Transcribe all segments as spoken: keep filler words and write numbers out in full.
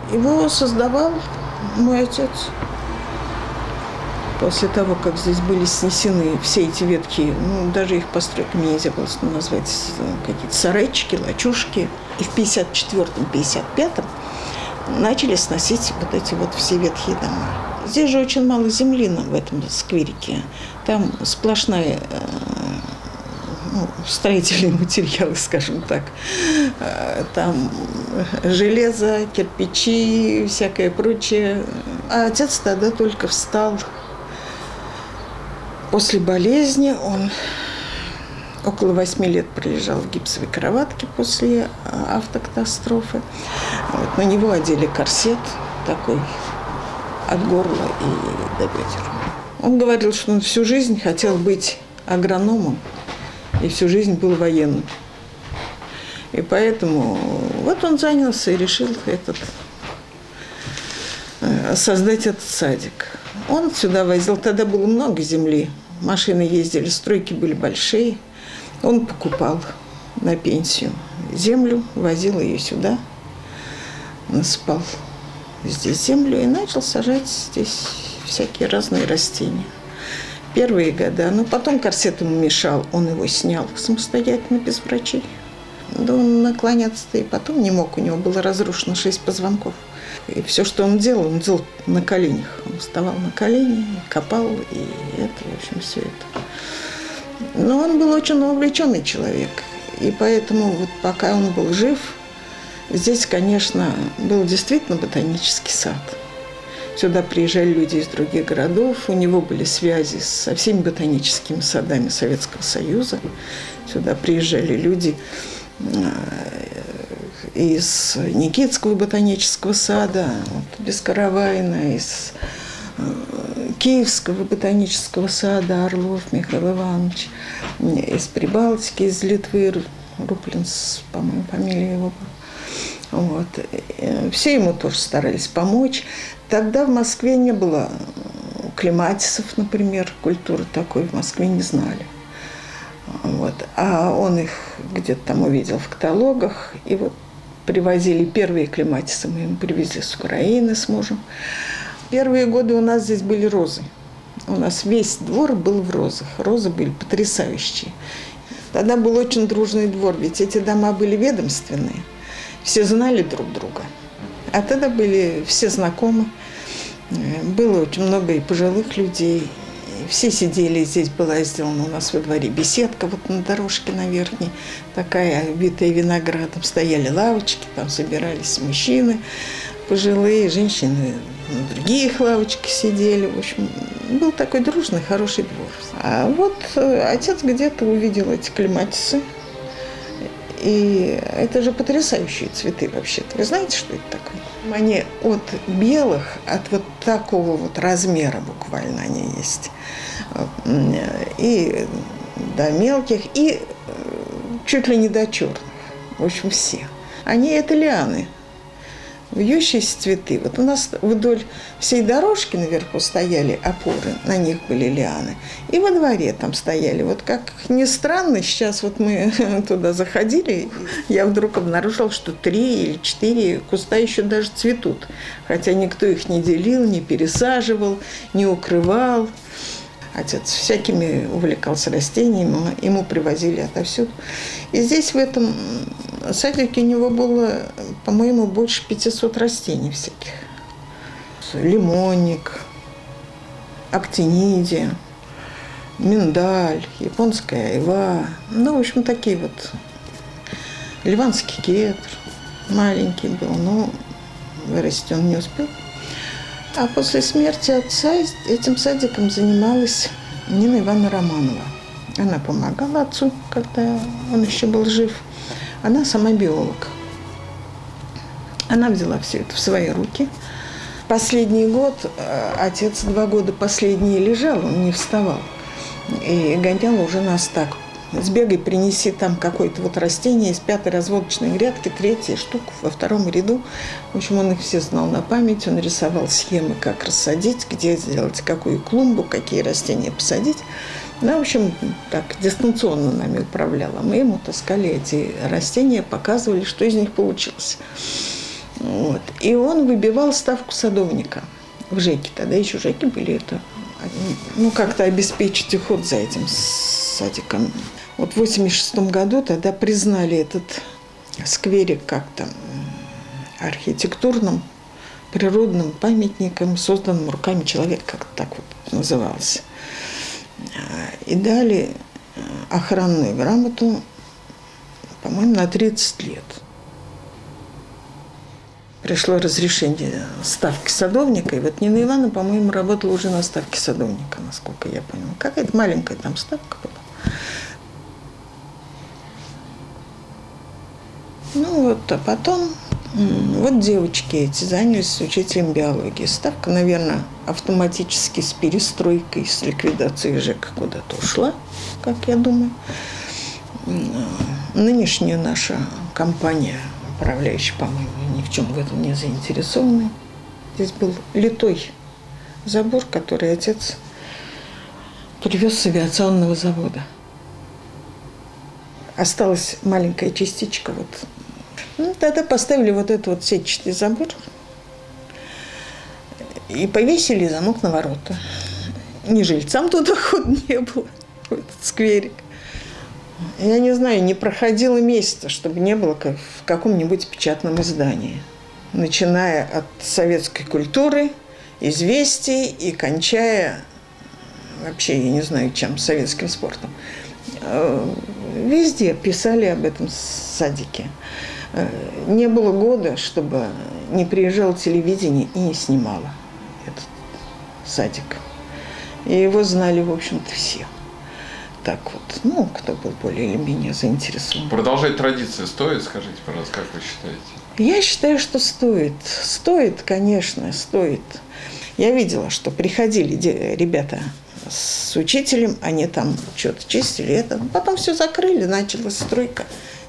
Его создавал мой отец. После того, как здесь были снесены все эти ветки, ну, даже их постройками нельзя было назвать, какие-то сарайчики, лачушки. И в пятьдесят четвёртом — пятьдесят пятом начали сносить вот эти вот все ветхие дома. Здесь же очень мало земли в этом скверике. Там сплошная ну, строительные материалы, скажем так. Там железо, кирпичи, всякое прочее. А отец тогда только встал после болезни. Он около восьми лет пролежал в гипсовой кроватке после автокатастрофы. Вот, на него одели корсет такой от горла и до бедер. Он говорил, что он всю жизнь хотел быть агрономом и всю жизнь был военным. И поэтому вот он занялся и решил этот, создать этот садик. Он сюда возил, тогда было много земли, машины ездили, стройки были большие. Он покупал на пенсию землю, возил ее сюда, насыпал здесь землю и начал сажать здесь всякие разные растения. Первые года, но потом корсет ему мешал, он его снял самостоятельно, без врачей. Да он наклоняться-то и потом не мог, у него было разрушено шесть позвонков. И все, что он делал, он делал на коленях. Он вставал на колени, копал, и это, в общем, все это. Но он был очень увлеченный человек. И поэтому вот пока он был жив, здесь, конечно, был действительно ботанический сад. Сюда приезжали люди из других городов, у него были связи со всеми ботаническими садами Советского Союза. Сюда приезжали люди из Никитского ботанического сада, вот, Бескаравайна, из Киевского ботанического сада Орлов Михаил Иванович, из Прибалтики, из Литвы, Руплинс, по-моему, фамилия его была. Вот. Все ему тоже старались помочь. Тогда в Москве не было клематисов, например, культуры такой в Москве не знали. Вот. А он их где-то там увидел в каталогах, и вот привозили первые клематисы, мы ему привезли с Украины с мужем. Первые годы у нас здесь были розы. У нас весь двор был в розах. Розы были потрясающие. Тогда был очень дружный двор, ведь эти дома были ведомственные. Все знали друг друга. А тогда были все знакомы. Было очень много и пожилых людей. Все сидели, здесь была сделана у нас во дворе беседка, вот на дорожке на верхней, такая, обитая виноградом. Стояли лавочки, там собирались мужчины, пожилые, женщины на других лавочках сидели. В общем, был такой дружный, хороший двор. А вот отец где-то увидел эти клематисы. И это же потрясающие цветы вообще-то. Вы знаете, что это такое? Они от белых, от вот такого вот размера буквально они есть. И до мелких, и чуть ли не до черных. В общем, все. Они это лианы. Вьющиеся цветы. Вот у нас вдоль всей дорожки наверху стояли опоры, на них были лианы. И во дворе там стояли. Вот как ни странно, сейчас вот мы туда заходили, я вдруг обнаружила, что три или четыре куста еще даже цветут. Хотя никто их не делил, не пересаживал, не укрывал. Отец всякими увлекался растениями, ему привозили отовсюду. И здесь в этом садике у него было, по-моему, больше пятисот растений всяких. Лимонник, актинидия, миндаль, японская айва. Ну, в общем, такие вот. Ливанский кедр маленький был, но вырасти он не успел. А после смерти отца этим садиком занималась Нина Ивановна Романова. Она помогала отцу, когда он еще был жив. Она сама биолог. Она взяла все это в свои руки. Последний год отец два года последние лежал, он не вставал. И гонял уже нас так. Сбегай, принеси там какое-то вот растение из пятой разводочной грядки, третья штука во втором ряду. В общем, он их все знал на память, он рисовал схемы, как рассадить, где сделать какую клумбу, какие растения посадить. Ну, в общем, так дистанционно нами управляла. Мы ему таскали эти растения, показывали, что из них получилось. Вот. И он выбивал ставку садовника в ЖЭКе. Тогда еще ЖЭКи были это. Ну, как-то обеспечить уход за этим садиком. Вот в восемьдесят шестом году тогда признали этот скверик как-то архитектурным, природным памятником, созданным руками человека, как-то так вот назывался. И дали охранную грамоту, по-моему, на тридцать лет. Пришло разрешение ставки садовника, и вот Нина Ивановна, по-моему, работала уже на ставке садовника, насколько я поняла. Какая-то маленькая там ставка была. Ну вот, а потом, вот девочки эти занялись учителем биологии. Ставка, наверное, автоматически с перестройкой, с ликвидацией ЖЭКа куда-то ушла, как я думаю. Нынешняя наша компания, управляющая, по-моему, ни в чем в этом не заинтересованы. Здесь был литой забор, который отец привез с авиационного завода. Осталась маленькая частичка. Вот. Ну, тогда поставили вот этот вот сетчатый забор и повесили замок на ворота. Ни жильцам туда хода не было, в этот скверик. Я не знаю, не проходило месяца, чтобы не было как в каком-нибудь печатном издании. Начиная от советской культуры, известий и кончая вообще, я не знаю, чем, советским спортом. Везде писали об этом садике. Не было года, чтобы не приезжало телевидение и не снимало этот садик. И его знали, в общем-то, все. Так вот, ну, кто был более или менее заинтересован. Продолжать традицию стоит, скажите, пожалуйста, как вы считаете? Я считаю, что стоит. Стоит, конечно, стоит. Я видела, что приходили ребята с учителем, они там что-то чистили, это. Потом все закрыли, началась стройка.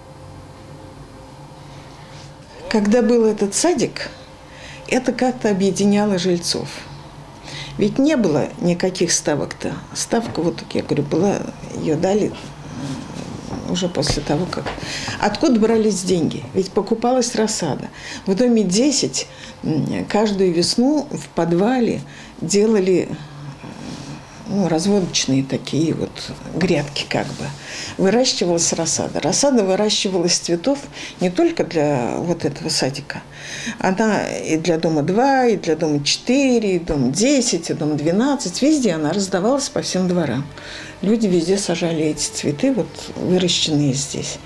Когда был этот садик, это как-то объединяло жильцов. Ведь не было никаких ставок-то. Ставка, вот, я говорю, была, ее дали уже после того, как... Откуда брались деньги? Ведь покупалась рассада. В доме десять каждую весну в подвале делали, ну, разводочные такие вот грядки как бы. Выращивалась рассада. Рассада выращивалась из цветов не только для вот этого садика. Она и для дома два, и для дома четыре, и дома десять, и дома двенадцать. Везде она раздавалась по всем дворам. Люди везде сажали эти цветы, вот выращенные здесь.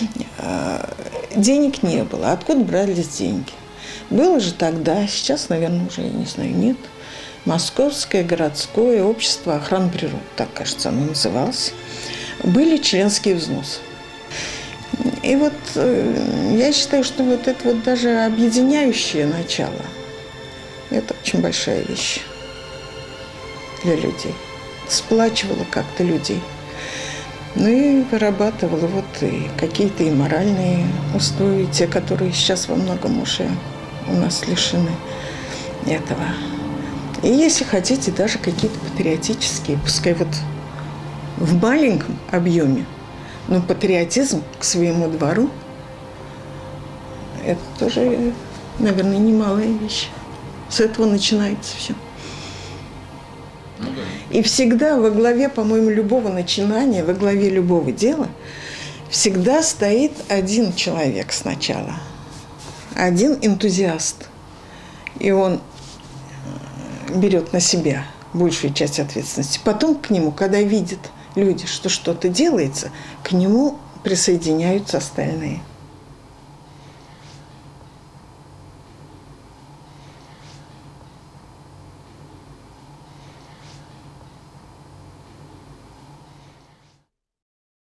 Денег не было. Откуда брались деньги? Было же тогда, сейчас, наверное, уже, я не знаю, нет. Московское городское общество охраны природы, так, кажется, оно называлось. Были членские взносы. И вот э, я считаю, что вот это вот даже объединяющее начало, это очень большая вещь для людей. Сплачивало как-то людей. Ну и вырабатывало вот и какие-то и моральные устои, те, которые сейчас во многом уже у нас лишены этого. И если хотите, даже какие-то патриотические, пускай вот в маленьком объеме, но патриотизм к своему двору – это тоже, наверное, немалая вещь. С этого начинается все. И всегда во главе, по-моему, любого начинания, во главе любого дела всегда стоит один человек сначала, один энтузиаст. И он берет на себя большую часть ответственности. Потом к нему, когда видят люди, что что-то делается, к нему присоединяются остальные.